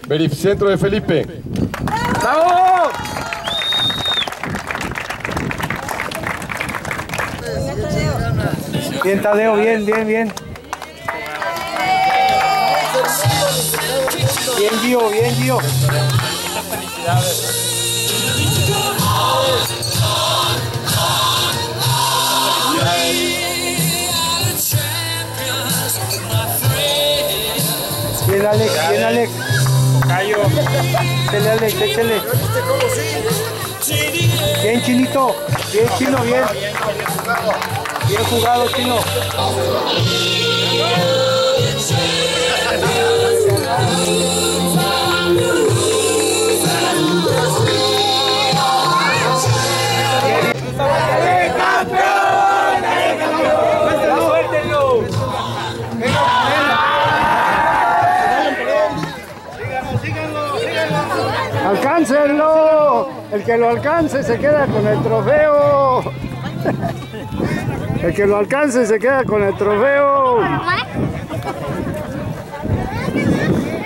Verificentro de Felipe. ¡Bravo! Bien, Tadeo, bien, bien, bien. Bien, Gio, bien, Gio. Muchas felicidades. Bien, Alex, bien, Alex. Tocayo. Échale, Alex, échale. Bien, Chinito. Bien, Chino, bien. Bien jugado, Chino. ¡Alcáncenlo! El que lo alcance se queda con el trofeo. El que lo alcance se queda con el trofeo.